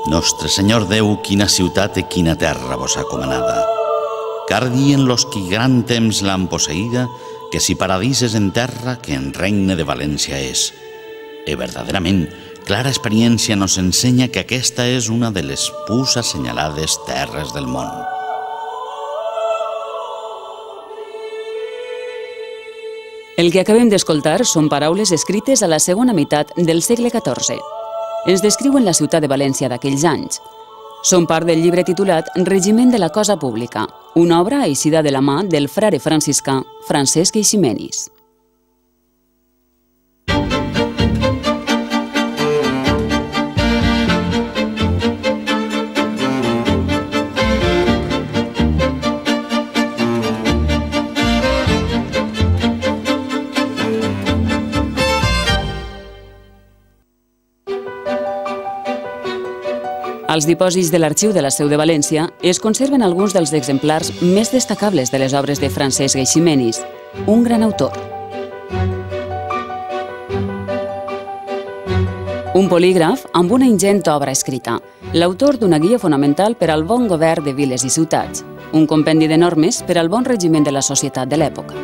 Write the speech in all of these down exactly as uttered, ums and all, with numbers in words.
Nostre Senyor Déu, quina ciutat i quina terra vos ha comanada. Car dien los qui gran temps l'han posseïda, que si paradís és en terra, que en regne de València és. E verdaderament, clara experiència nos ensenya que aquesta és una de les pus assenyalades terres del món. El que acabem d'escoltar són paraules escrites a la segona meitat del segle catorze. Ens descriuen la ciutat de València d'aquells anys. Són part del llibre titulat Regiment de la Cosa Pública, una obra eixida de la mà del frare franciscà Francesc Eiximenis. Als dipòsits de l'Arxiu de la Seu de València es conserven alguns dels exemplars més destacables de les obres de Francesc Eiximenis, un gran autor. Un polígraf amb una ingent obra escrita, l'autor d'una guia fonamental per al bon govern de viles i ciutats, un compendi de normes per al bon regiment de la societat de l'època.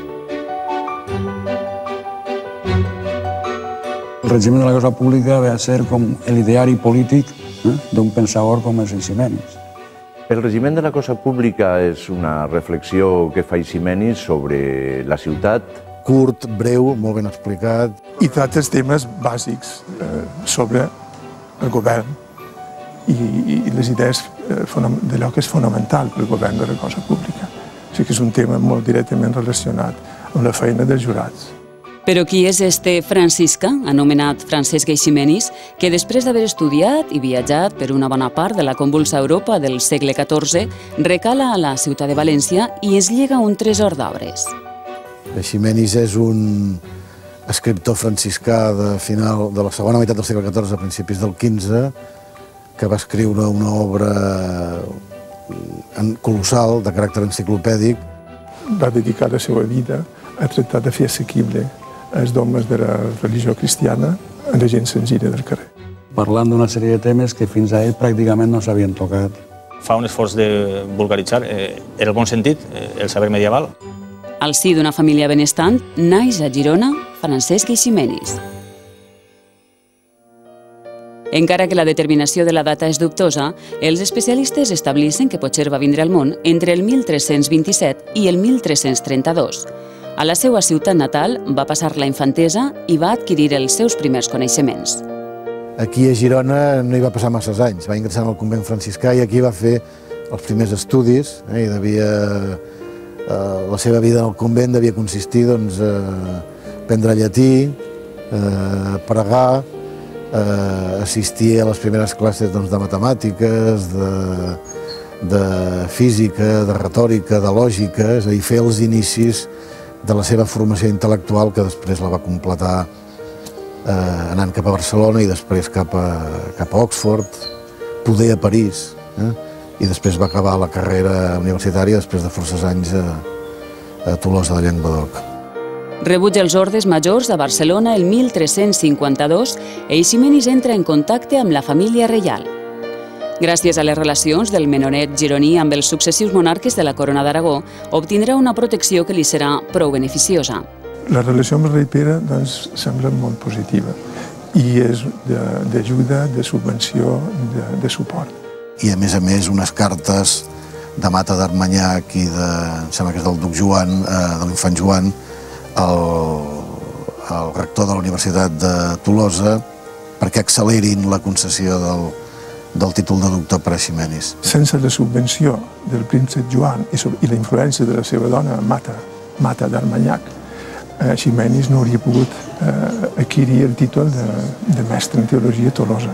El regiment de la cosa pública va ser com l'ideari polític d'un pensador com és Eiximenis. El regiment de la cosa pública és una reflexió que fa Eiximenis sobre la ciutat. Curt, breu, molt ben explicat. I tracta els temes bàsics sobre el govern i les idees d'allò que és fonamental per al govern de la cosa pública. O sigui que és un tema molt directament relacionat amb la feina dels jurats. Però qui és este franciscà, anomenat Francesc Eiximenis, que després d'haver estudiat i viatjat per una bona part de la convulsa Europa del segle catorze, recala a la ciutat de València i es llega un tresor d'obres? Eiximenis és un escriptor franciscà de final de la segona meitat del segle catorze, a principis del quinze, que va escriure una obra colossal, de caràcter enciclopèdic. Va dedicar la seva vida a tractar de fer assequible els dogmes de la religió cristiana a la gent senzilla del carrer. Parlant d'una sèrie de temes que fins a ell pràcticament no s'havien tocat. Fa un esforç de vulgaritzar, en el bon sentit, el saber medieval. Al si d'una família benestant, naix a Girona Francesc Eiximenis. Encara que la determinació de la data és dubtosa, els especialistes establissin que potser va vindre al món entre el mil tres-cents vint-i-set i el mil tres-cents trenta-dos. A la seva ciutat natal va passar la infantesa i va adquirir els seus primers coneixements. Aquí a Girona no hi va passar massa anys, va ingressar en el convent franciscà i aquí va fer els primers estudis, i devia, la seva vida en el convent devia consistir doncs, a aprendre llatí, a pregar, a assistir a les primeres classes doncs, de matemàtiques, de, de física, de retòrica, de lògica, és a dir, fer els inicis de la seva formació intel·lectual, que després la va completar eh, anant cap a Barcelona i després cap a, cap a Oxford, poder a París, eh? I després va acabar la carrera universitària després de forces anys a, a Tolosa de Llenguadoc. Rebutja els ordes majors a Barcelona el mil tres-cents cinquanta-dos i Eiximenis entra en contacte amb la família reial. Gràcies a les relacions del menonet gironí amb els successius monarques de la Corona d'Aragó, obtindrà una protecció que li serà prou beneficiosa. La relació amb el rei Pere doncs, sembla molt positiva i és d'ajuda, de subvenció, de, de suport. I a més a més unes cartes de Mata d'Armanyac i de, em sembla que és del duc Joan, eh, de l'infant Joan, el, el rector de la Universitat de Tolosa, perquè accelerin la concessió del del títol de doctor per Eiximenis. Sense la subvenció del príncep Joan i, i la influència de la seva dona, Mata, Mata d'Armanyac, Eiximenis no hauria pogut eh, adquirir el títol de, de mestre en teologia a Tolosa.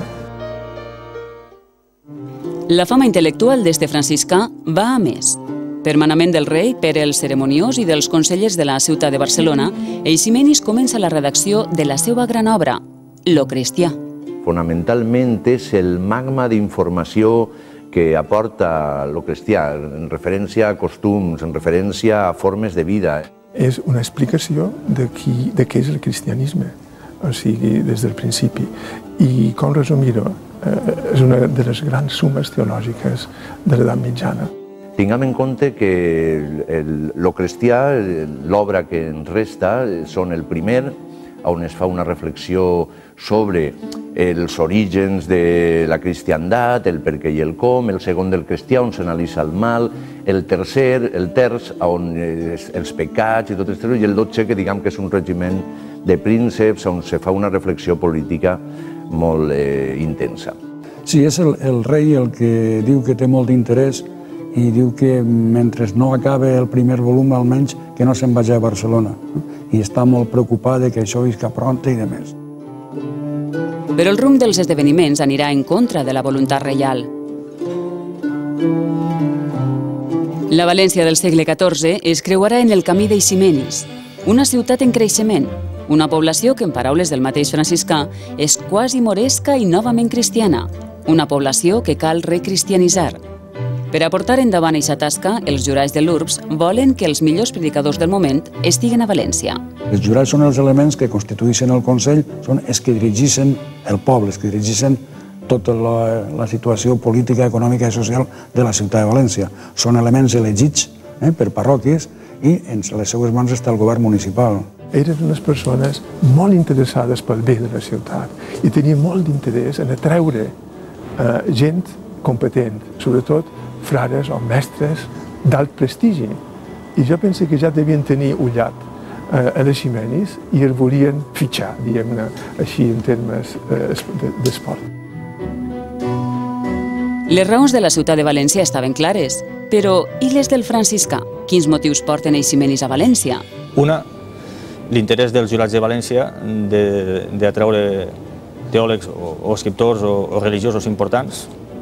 La fama intel·lectual d'este franciscà va a més. Per manament del rei, Pere el Ceremoniós i dels consellers de la ciutat de Barcelona, Eiximenis comença la redacció de la seva gran obra, Lo Cristià. Fonamentalment és el magma d'informació que aporta lo cristià, en referència a costums, en referència a formes de vida. És una explicació de, qui, de què és el cristianisme, o sigui, des del principi. I, com resumir-ho, és una de les grans sumes teològiques de l'edat mitjana. Tinguem en compte que el, el cristià, l'obra que ens resta, són el primer, on es fa una reflexió sobre els orígens de la cristiandat, el per què i el com, el segon del cristià, on s'analitza el mal, el tercer, el terç, on els pecats i tot això, i el dotze, que diguem que és un regiment de prínceps, on se fa una reflexió política molt eh, intensa. Sí, és el, el rei el que diu que té molt d'interès i diu que mentre no acabe el primer volum, almenys, que no se'n vagi a Barcelona. I està molt preocupat que això visca prompte i de més. Però el rumb dels esdeveniments anirà en contra de la voluntat reial. La València del segle catorze es creuarà en el camí d'Eiximenis, una ciutat en creixement, una població que, en paraules del mateix franciscà, és quasi moresca i novament cristiana, una població que cal recristianitzar. Per a portar endavant aquesta tasca, els jurats de l'U R B S volen que els millors predicadors del moment estiguen a València. Els jurats són els elements que constitueixen el Consell, són els que dirigeixen el poble, els que dirigeixen tota la, la situació política, econòmica i social de la ciutat de València. Són elements elegits eh, per parròquies i en les seues mans està el govern municipal. Eren unes persones molt interessades pel bé de la ciutat i tenien molt d'interès en atreure eh, gent competent, sobretot frares o mestres d'alt prestigi. I jo penso que ja devien tenir ullat eh, a l'Eiximenis i el volien fitxar, diguem-ne, així en termes eh, d'esport. Les raons de la ciutat de València estaven clares, però i les del franciscà? Quins motius porten Eiximenis a València? Una, l'interès dels jurats de València d'atreure teòlegs o, o escriptors o, o religiosos importants.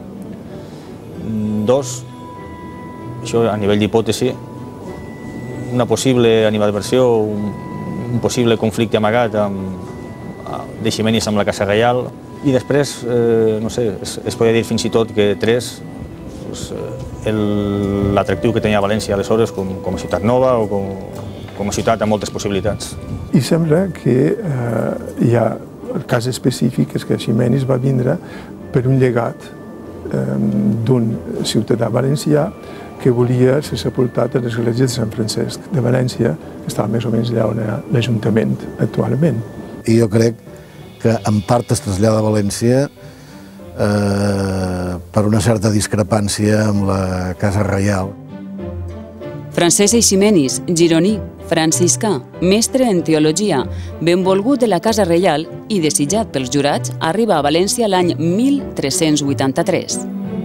Dos, això a nivell d'hipòtesi, una possible animadversió, un, un possible conflicte amagat d'Eiximenis amb la Casa Reial. I després, eh, no sé, es, es podria dir fins i tot que tres, pues, l'atractiu que tenia València aleshores com, com a ciutat nova o com, com a ciutat amb moltes possibilitats. I sembla que eh, hi ha el cas específic, és que Eiximenis va vindre per un llegat d'un ciutadà valencià que volia ser sepultat a l'església de Sant Francesc de València, que estava més o menys allà on era l'Ajuntament actualment. I jo crec que en part es trasllada a València eh, per una certa discrepància amb la Casa Reial. Francesc Eiximenis, gironí, franciscà, mestre en teologia, benvolgut de la Casa Reial i desitjat pels jurats, arriba a València l'any mil tres-cents vuitanta-tres.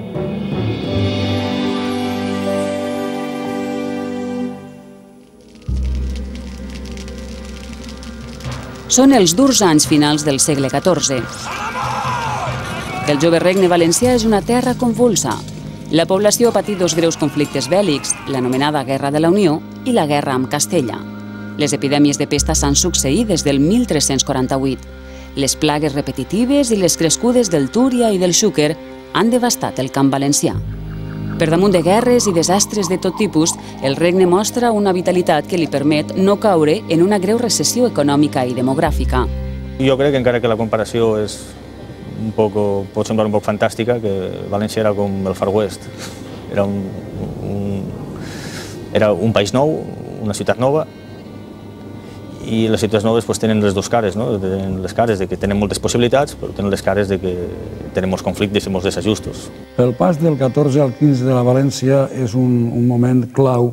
Són els durs anys finals del segle catorze. El jove regne valencià és una terra convulsa. La població ha patit dos greus conflictes bèl·lics, l'anomenada Guerra de la Unió i la Guerra amb Castella. Les epidèmies de pesta s'han succeït des del mil tres-cents quaranta-vuit. Les plagues repetitives i les crescudes del Túria i del Xúquer han devastat el camp valencià. Per damunt de guerres i desastres de tot tipus, el regne mostra una vitalitat que li permet no caure en una greu recessió econòmica i demogràfica. Jo crec que encara que la comparació és un poco, pot semblar un poc fantàstica, que València era com el Far West. Era un, un, era un país nou, una ciutat nova, i les ciutats noves pues, tenen les dues cares, no? Tenen les cares de que tenen moltes possibilitats, però tenen les cares de que tenen molts conflictes i molts desajustos. El pas del catorze al quinze de la València és un, un moment clau.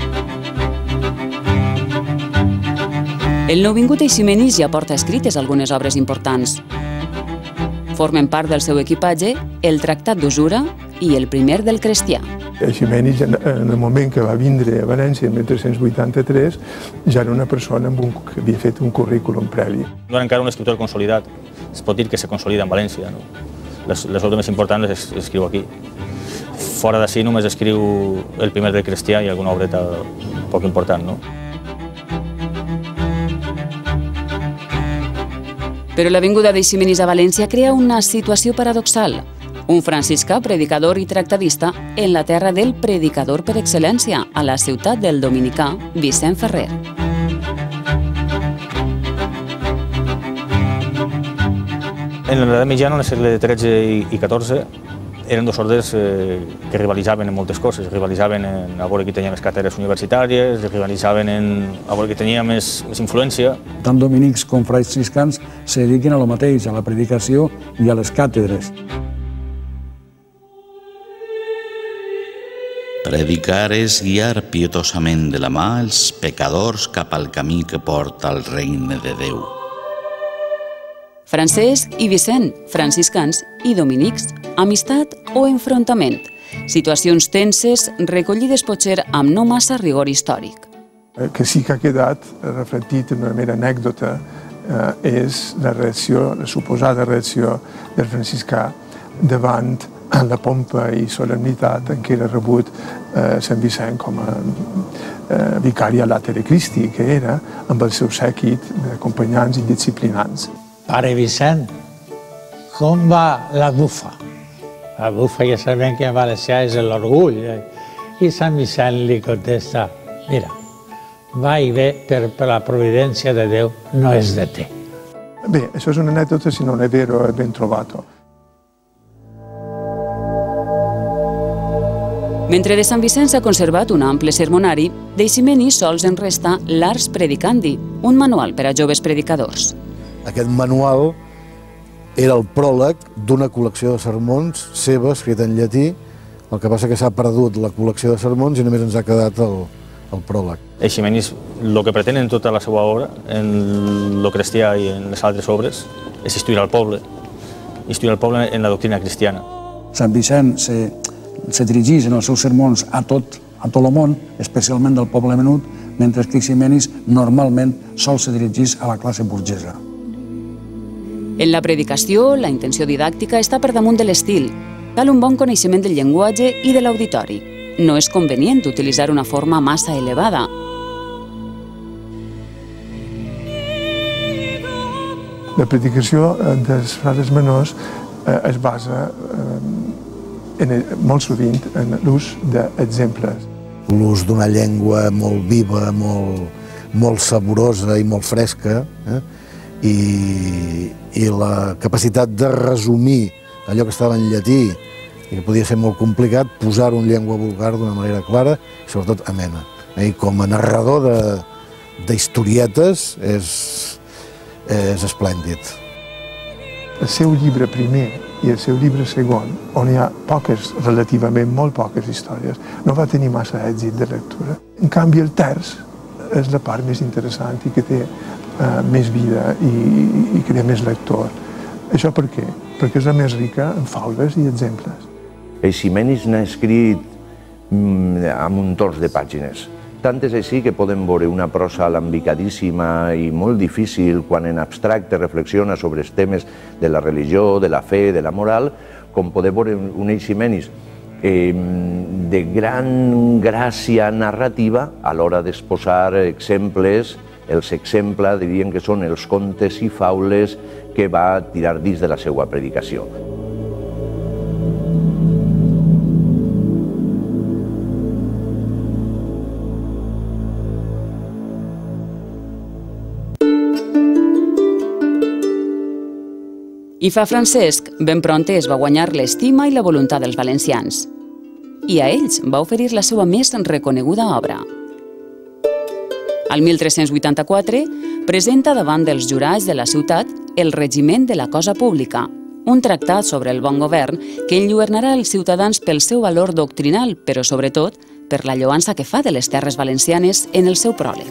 El nouvingut Eiximenis ja porta escrites algunes obres importants. Formen part del seu equipatge el Tractat d'Usura i el primer del Cristià. Eiximenis, en el moment que va vindre a València, en mil tres-cents vuitanta-tres, ja era una persona amb un, que havia fet un currículum previ. No era encara un escriptor consolidat. Es pot dir que se consolida en València. No? Les, les obres més importants les escriu aquí. Fora d'ací només escriu el primer del Cristià i alguna obreta poc important. No? Però la vinguda d'Eiximenis a València crea una situació paradoxal. Un franciscà predicador i tractadista en la terra del predicador per excel·lència, a la ciutat del dominicà Vicent Ferrer. En l'edat mitjana, en el segle tretze i catorze, eren dos ordres que rivalitzaven en moltes coses. Rivalitzaven en a veure qui tenia més càtedres universitàries, rivalitzaven en a veure qui tenia més influència. Tant dominics com franciscans se dediquen a lo mateix, a la predicació i a les càtedres. Predicar és guiar pietosament de la mà els pecadors cap al camí que porta al regne de Déu. Francesc i Vicent, franciscans i dominics, amistat o enfrontament. Situacions tenses recollides potser amb no massa rigor històric. El que sí que ha quedat reflectit en una mera anècdota és la reacció, la suposada reacció del franciscà davant la pompa i solemnitat en què era rebut Sant Vicent com a vicari a Latere Christi, que era amb el seu sèquit d'acompanyants i disciplinants. Pare Vicent, com va la bufa? La bufa ja sabem que en valencià és l'orgull. I Sant Vicent li contesta, mira, va i ve per la providència de Déu, no és de te. Bé, això és una anècdota, si non è vero, è ben trovato. Mentre de Sant Vicent s'ha conservat un ample sermonari, d'Eiximeni sols en resta l'Ars Predicandi, un manual per a joves predicadors. Aquest manual era el pròleg d'una col·lecció de sermons seva, escrita en llatí. El que passa que s'ha perdut la col·lecció de sermons i només ens ha quedat el, el pròleg. Eiximenis, el que pretén en tota la seva obra, en lo cristià i en les altres obres, és instruir al poble, instruir al poble en la doctrina cristiana. Sant Vicent se, se dirigeix en els seus sermons a tot, a tot el món, especialment del poble menut, mentre que Eiximenis normalment sol se dirigeix a la classe burgesa. En la predicació, la intenció didàctica està per damunt de l'estil. Cal un bon coneixement del llenguatge i de l'auditori. No és convenient utilitzar una forma massa elevada. La predicació dels frares menors es basa en, molt sovint en l'ús d'exemples. L'ús d'una llengua molt viva, molt, molt saborosa i molt fresca, eh? I, i la capacitat de resumir allò que estava en llatí i que podia ser molt complicat, posar-ho en llengua vulgar d'una manera clara i sobretot amena. I com a narrador d'historietes és, és esplèndid. El seu llibre primer i el seu llibre segon, on hi ha poques, relativament molt poques històries, no va tenir massa èxit de lectura. En canvi, el terç és la part més interessant i que té Uh, més vida i, i que té més lector. Això per què? Perquè és la més rica en faules i exemples. Eiximenis n'ha escrit mm, a muntons de pàgines. Tant és així que podem veure una prosa alambicadíssima i molt difícil quan en abstracte reflexiona sobre els temes de la religió, de la fe, de la moral, com podem veure un Eiximenis eh, de gran gràcia narrativa a l'hora d'exposar exemples. Els exemples dirien que són els contes i faules que va tirar dins de la seva predicació. I fa Francesc, ben prompte es va guanyar l'estima i la voluntat dels valencians. I a ells va oferir la seva més reconeguda obra. Al mil tres-cents vuitanta-quatre presenta davant dels jurats de la ciutat El regiment de la cosa pública, un tractat sobre el bon govern que enlluernarà els ciutadans pel seu valor doctrinal, però sobretot per la lloança que fa de les terres valencianes en el seu pròleg.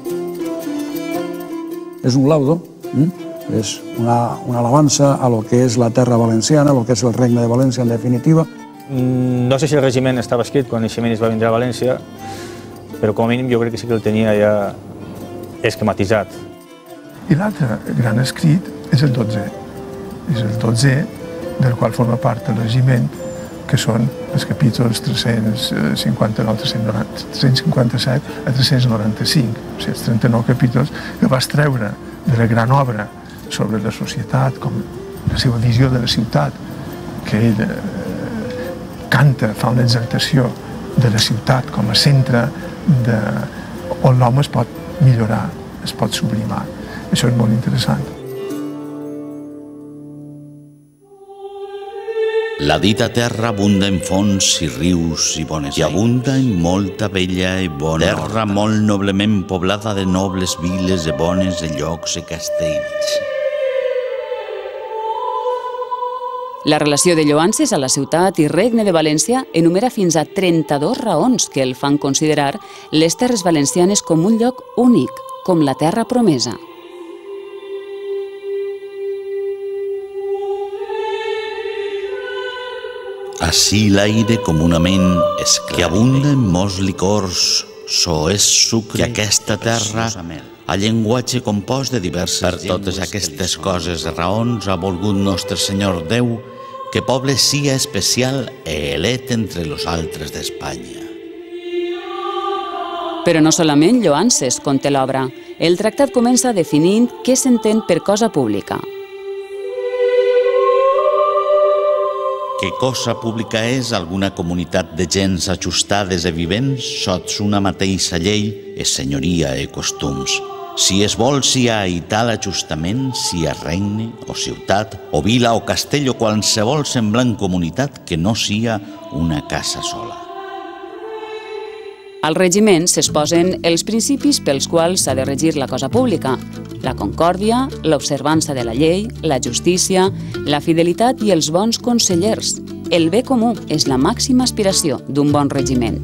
És un laudo, eh? És una, una alabança a lo que és la terra valenciana, a lo que és el regne de València en definitiva. No sé si el regiment estava escrit quan Eiximenis va vindre a València, però com a mínim jo crec que sí que el tenia ja esquematitzat. I l'altre gran escrit és el dotzè. És el dotzè del qual forma part el regiment, que són els capítols tres-cents cinquanta-nou, tres-cents cinquanta-set a tres-cents noranta-cinc, o sigui, els trenta-nou capítols que va extreure de la gran obra sobre la societat, com la seva visió de la ciutat, que ell eh, canta, fa una exaltació de la ciutat com a centre de, on l'home es pot millorar, es pot sublimar. Això és molt interessant. La dita terra abunda en fonts i rius i bones, i abunda en molta bella i bona terra molt noblement poblada de nobles viles i bones de llocs i castells. La relació de lloances a la ciutat i regne de València enumera fins a trenta-dues raons que el fan considerar les terres valencianes com un lloc únic, com la terra promesa. Ací l'aire comunament és que abunda en molts licors, so és sucre, que aquesta terra, a llenguatge compost de diverses per totes aquestes coses raons ha volgut nostre Senyor Déu que poble sia especial e elet entre los altres d'Espanya. Però no solament lloances conté l'obra. El tractat comença definint què s'entén per cosa pública. Què cosa pública és alguna comunitat de gens ajustades i vivents sots una mateixa llei, és senyoria i costums. Si es vol si hi ha i tal ajustament, si hi ha regne o ciutat o vila o castell o qualsevol semblant comunitat que no sia una casa sola. Al regiment s'exposen els principis pels quals s'ha de regir la cosa pública: la concòrdia, l'observança de la llei, la justícia, la fidelitat i els bons consellers. El bé comú és la màxima aspiració d'un bon regiment.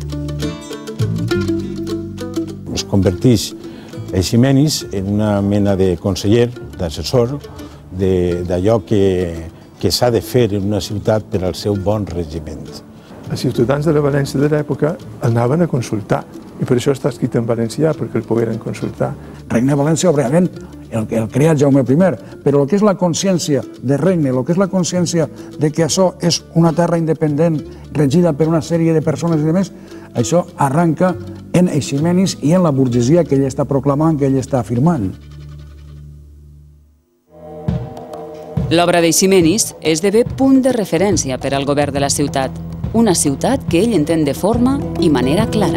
Es converteix Eiximenis en una mena de conseller, d'assessor, d'allò que, que s'ha de fer en una ciutat per al seu bon regiment. Els ciutadans de la València de l'època anaven a consultar, i per això està escrit en valencià, perquè el pogueren consultar. Regne de València, òbviament, el, el creat Jaume primer, però el que és la consciència de regne, el que és la consciència de que això és una terra independent, regida per una sèrie de persones i demés, això arranca en Eiximenis i en la burgesia que ell està proclamant, que ell està afirmant. L'obra d'Eiximenis esdevé punt de referència per al govern de la ciutat, una ciutat que ell entén de forma i manera clara.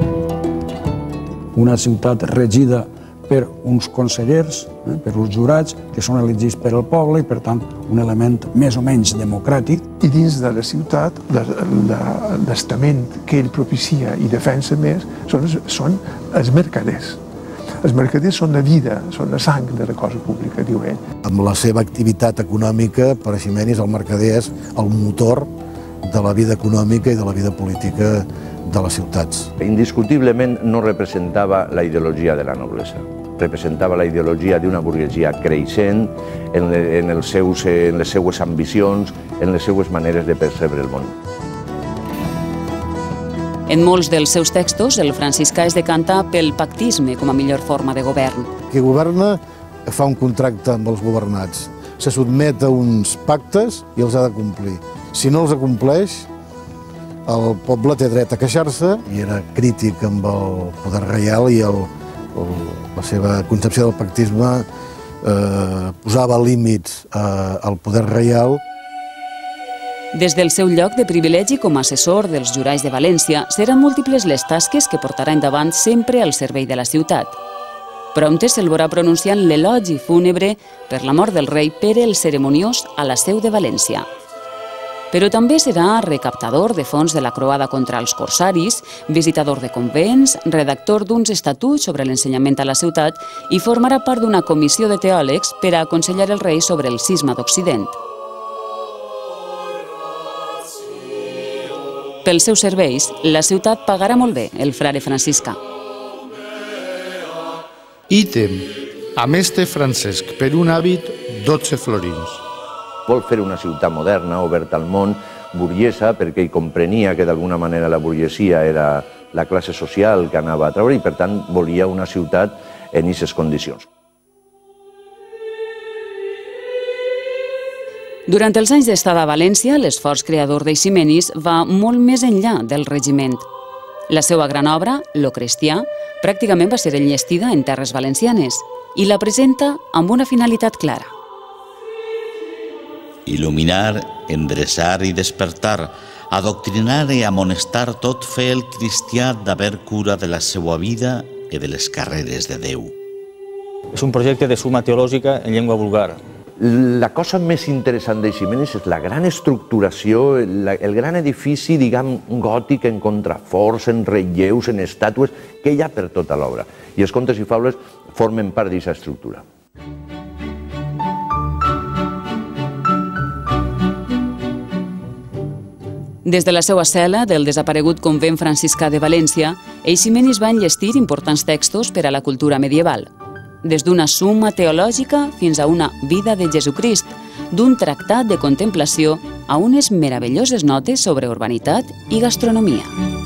Una ciutat regida per uns consellers, eh, per uns jurats, que són elegits per al poble i, per tant, un element més o menys democràtic. I dins de la ciutat, l'estament que ell propicia i defensa més són, són els mercaders. Els mercaders són la vida, són la sang de la cosa pública, diu ell. Amb la seva activitat econòmica, per Eiximenis, el mercader és el motor de la vida econòmica i de la vida política de les ciutats. Indiscutiblement no representava la ideologia de la noblesa. Representava la ideologia d'una burguesia creixent en, en, els seus, en les seues ambicions, en les seues maneres de percebre el món. En molts dels seus textos, el franciscà es decanta pel pactisme com a millor forma de govern. Qui governa fa un contracte amb els governats, se sotmet a uns pactes i els ha de complir. Si no els acompleix, el poble té dret a queixar-se i era crític amb el poder reial i el, el, la seva concepció del pactisme eh, posava límits eh, al poder reial. Des del seu lloc de privilegi com a assessor dels jurats de València, seran múltiples les tasques que portarà endavant sempre al servei de la ciutat. Prompte se'l veurà pronunciant l'elogi fúnebre per la mort del rei Pere el Ceremoniós a la seu de València. Però també serà recaptador de fons de la croada contra els corsaris, visitador de convents, redactor d'uns estatuts sobre l'ensenyament a la ciutat i formarà part d'una comissió de teòlegs per a aconsellar el rei sobre el cisma d'Occident. Pels seus serveis, la ciutat pagarà molt bé el frare franciscà. Ítem, a mestre Francesc, per un hàbit, dotze florins. Vol fer una ciutat moderna, oberta al món, burguesa, perquè ell comprenia que d'alguna manera la burguesia era la classe social que anava a treure i, per tant, volia una ciutat en aquestes condicions. Durant els anys d'estada a València, l'esforç creador d'Eiximenis va molt més enllà del regiment. La seva gran obra, Lo Cristià, pràcticament va ser enllestida en terres valencianes i la presenta amb una finalitat clara. Il·luminar, endreçar i despertar, adoctrinar i amonestar tot fer el cristià d'haver cura de la seva vida i de les carreres de Déu. És un projecte de suma teològica en llengua vulgar. La cosa més interessant d'Eiximenis és la gran estructuració, el gran edifici, diguem, gòtic en contraforts, en relleus, en estàtues, que hi ha per tota l'obra. I els contes i faules formen part d'aquesta estructura. Des de la seva cel·la del desaparegut convent franciscà de València, Eiximenis va enllestir importants textos per a la cultura medieval, des d'una summa teològica fins a una vida de Jesucrist, d'un tractat de contemplació a unes meravelloses notes sobre urbanitat i gastronomia.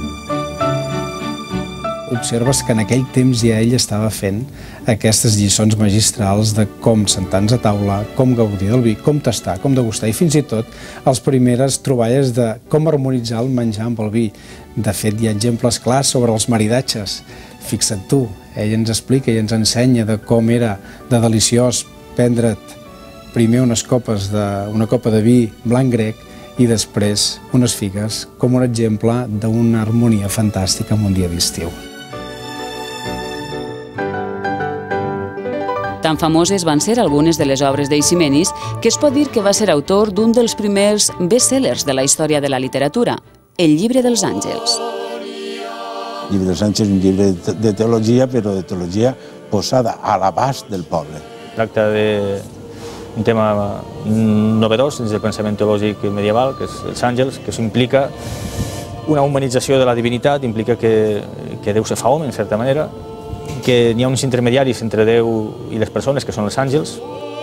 Observes que en aquell temps ja ell estava fent aquestes lliçons magistrals de com sentar-nos a taula, com gaudir del vi, com tastar, com degustar, i fins i tot les primeres troballes de com harmonitzar el menjar amb el vi. De fet, hi ha exemples clars sobre els maridatges. Fixa't tu, ell ens explica i ens ensenya de com era de deliciós prendre't primer unes copes de, una copa de vi blanc grec i després unes figues, com un exemple d'una harmonia fantàstica en un dia d'estiu. Tan famoses van ser algunes de les obres d'Eiximenis que es pot dir que va ser autor d'un dels primers best-sellers de la història de la literatura, El llibre dels àngels. El llibre dels àngels és un llibre de teologia, però de teologia posada a l'abast del poble. Tracta d'un tema novedós dins del pensament teològic medieval, que és els àngels, que això implica una humanització de la divinitat, implica que, que Déu se fa home, en certa manera, que n'hi ha uns intermediaris entre Déu i les persones, que són els àngels.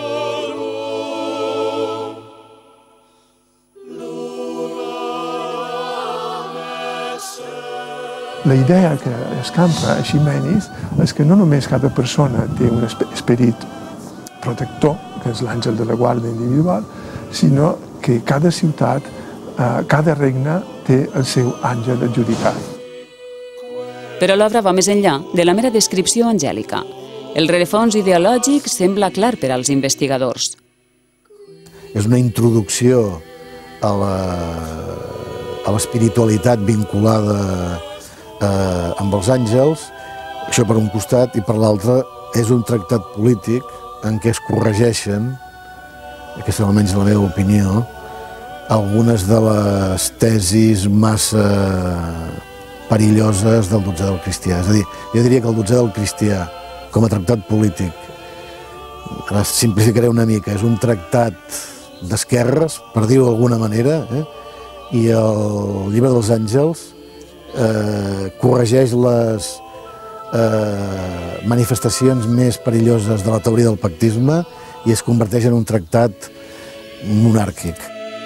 La idea que escampa a Eiximenis és que no només cada persona té un esperit protector, que és l'àngel de la guarda individual, sinó que cada ciutat, cada regne té el seu àngel adjudicat. Però l'obra va més enllà de la mera descripció angèlica. El rerefons ideològic sembla clar per als investigadors. És una introducció a l'espiritualitat vinculada eh, amb els àngels, això per un costat, i per l'altre és un tractat polític en què es corregeixen, aquesta és almenys la meva opinió, algunes de les tesis massa perilloses del dotzè del cristià. És a dir, jo diria que el dotzè del cristià, com a tractat polític, ara simplificaré una mica, és un tractat d'esquerres, per dir-ho d'alguna manera, eh? I el llibre dels àngels eh, corregeix les eh, manifestacions més perilloses de la teoria del pactisme i es converteix en un tractat monàrquic.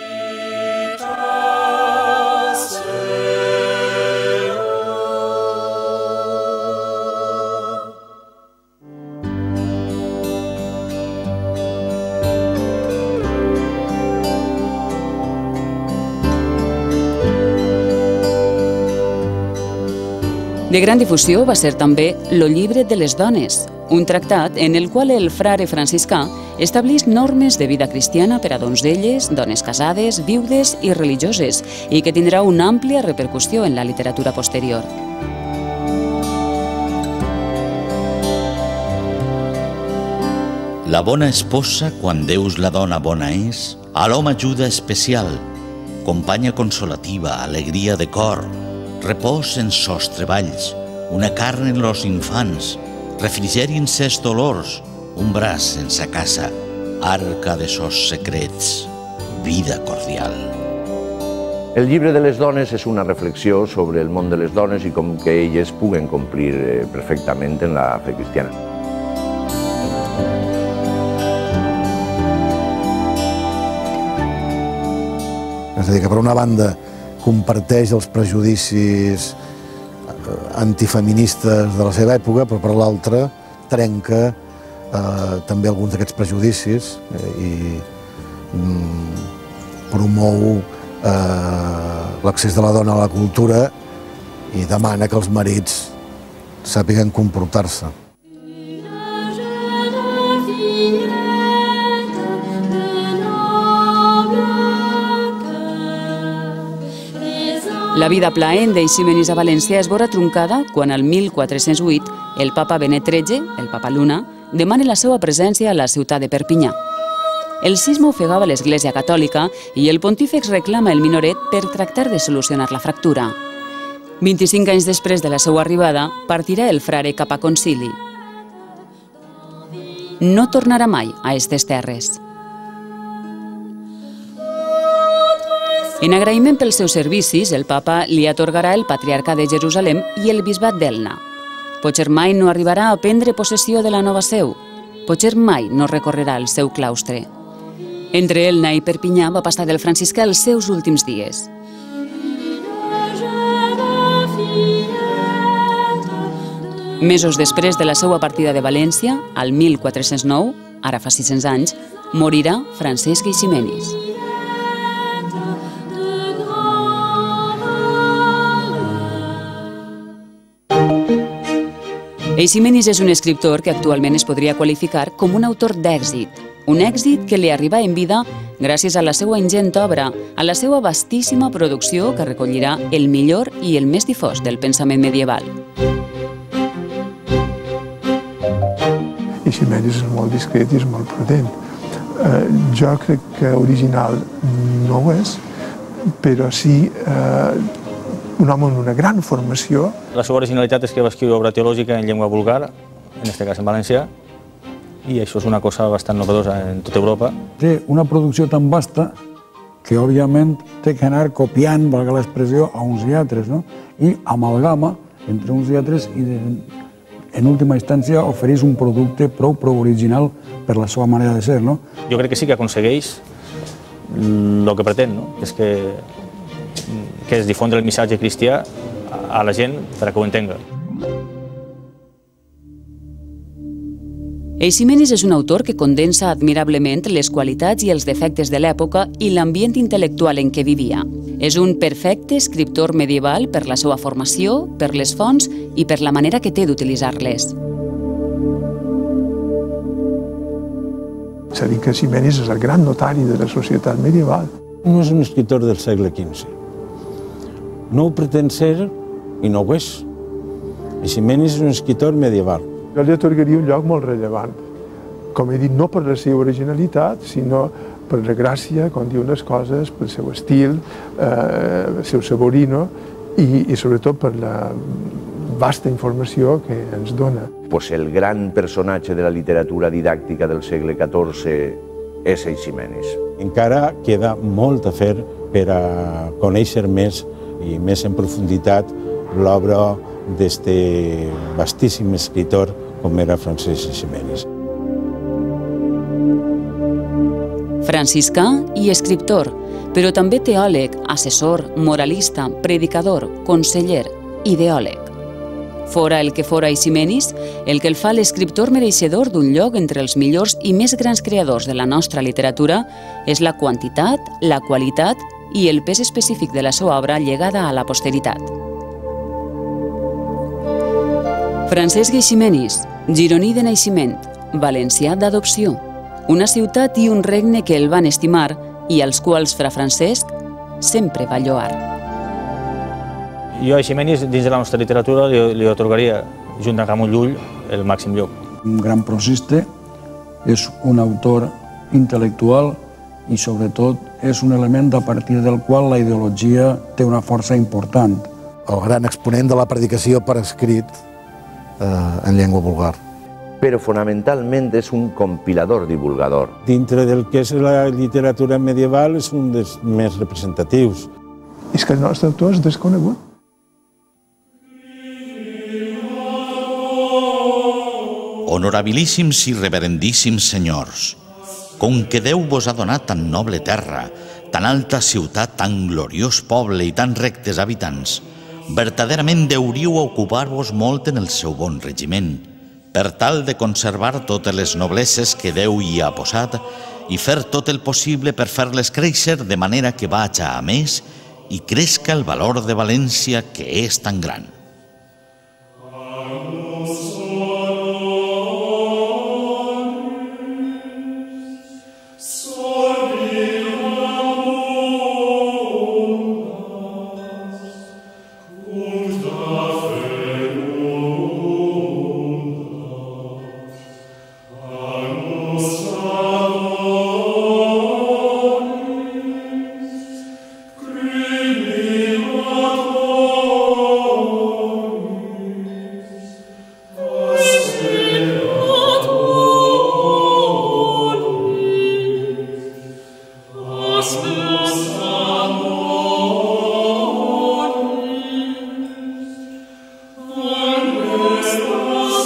De gran difusió va ser també Lo llibre de les dones, un tractat en el qual el frare franciscà establís normes de vida cristiana per a donzelles, dones casades, viudes i religioses, i que tindrà una àmplia repercussió en la literatura posterior. La bona esposa, quan Deus la dona bona és, a l'home ajuda especial, companya consolativa, alegria de cor, repòs en sos treballs, una carn en los infants, refrigeri en ses dolors, un braç en sa casa, arca de sos secrets, vida cordial. El llibre de les dones és una reflexió sobre el món de les dones i com que elles puguen complir perfectament en la fe cristiana. És a dir, que per una banda comparteix els prejudicis antifeministes de la seva època, però per l'altra trenca eh, també alguns d'aquests prejudicis eh, i mm, promou eh, l'accés de la dona a la cultura i demana que els marits sàpiguen comportar-se. La vida plaent d'Eiximenis a València es veurà truncada quan al mil quatre-cents vuit el papa Benet tretze, el papa Luna, demana la seva presència a la ciutat de Perpinyà. El sisme ofegava l'Església Catòlica i el pontífex reclama el minoret per tractar de solucionar la fractura. vint-i-cinc anys després de la seva arribada, partirà el frare cap a Concili. No tornarà mai a aquestes terres. En agraïment pels seus servicis, el papa li atorgarà el patriarca de Jerusalem i el bisbat d'Elna. Potser mai no arribarà a prendre possessió de la nova seu. Potser mai no recorrerà el seu claustre. Entre Elna i Perpinyà va passar el franciscà els seus últims dies. Mesos després de la seva partida de València, al mil quatre-cents nou, ara fa sis-cents anys, morirà Francesc Eiximenis. Eiximenis és un escriptor que actualment es podria qualificar com un autor d'èxit. Un èxit que li arriba en vida gràcies a la seva ingent obra, a la seva vastíssima producció que recollirà el millor i el més difós del pensament medieval. Eiximenis és molt discret i és molt prudent. Eh, jo crec que original no ho és, però sí eh, un home amb una gran formació. La seva originalitat és que va escriure obra teològica en llengua vulgar, en aquest cas en valencià, i això és una cosa bastant novedosa en tota Europa. Té una producció tan vasta que, òbviament, té que anar copiant, valga l'expressió, a uns i altres, no? I amalgama entre uns i altres i, en última instància, ofereix un producte prou, prou original per la seva manera de ser, no? Jo crec que sí que aconsegueix el que pretén, no? Que és que, que és difondre el missatge cristià a la gent per a que ho entenga. Eiximenis és un autor que condensa admirablement les qualitats i els defectes de l'època i l'ambient intel·lectual en què vivia. És un perfecte escriptor medieval per la seva formació, per les fonts i per la manera que té d'utilitzar-les. S'ha dit que Eiximenis és el gran notari de la societat medieval. No és un escriptor del segle quinze. No ho pretén ser i no ho és. Eiximenis és un escriptor medieval. Jo li atorgaria un lloc molt rellevant. Com he dit, no per la seva originalitat, sinó per la gràcia, quan diu les coses, pel seu estil, eh, el seu saborino i, i sobretot per la vasta informació que ens dona. Pues el gran personatge de la literatura didàctica del segle catorze és Eiximenis. Encara queda molt a fer per a conèixer més i més en profunditat l'obra d'este vastíssim escritor com era Francesc Eiximenis. Franciscà i escriptor, però també teòleg, assessor, moralista, predicador, conseller, ideòleg. Fora el que fora Eiximenis, el que el fa l'escriptor mereixedor d'un lloc entre els millors i més grans creadors de la nostra literatura és la quantitat, la qualitat i el pes específic de la seva obra llegada a la posteritat. Francesc Eiximenis, gironí de naixement, valencià d'adopció, una ciutat i un regne que el van estimar i als quals fra Francesc sempre va lloar. Jo a Eiximenis, dins de la nostra literatura, li, li atorgaria, junt amb Ramon Llull, el màxim lloc. Un gran prosista, és un autor intel·lectual i, sobretot, és un element a partir del qual la ideologia té una força important. El gran exponent de la predicació per escrit eh, en llengua vulgar. Però fonamentalment és un compilador divulgador. Dintre del que és la literatura medieval és un dels més representatius. És que el nostre autor és desconegut. Honorabilíssims i reverendíssims senyors, com que Déu vos ha donat tan noble terra, tan alta ciutat, tan gloriós poble i tan rectes habitants, verdaderament deuríeu ocupar-vos molt en el seu bon regiment, per tal de conservar totes les nobleses que Déu hi ha posat i fer tot el possible per fer-les créixer de manera que vaja a més i crezca el valor de València, que és tan gran. Oh Amen.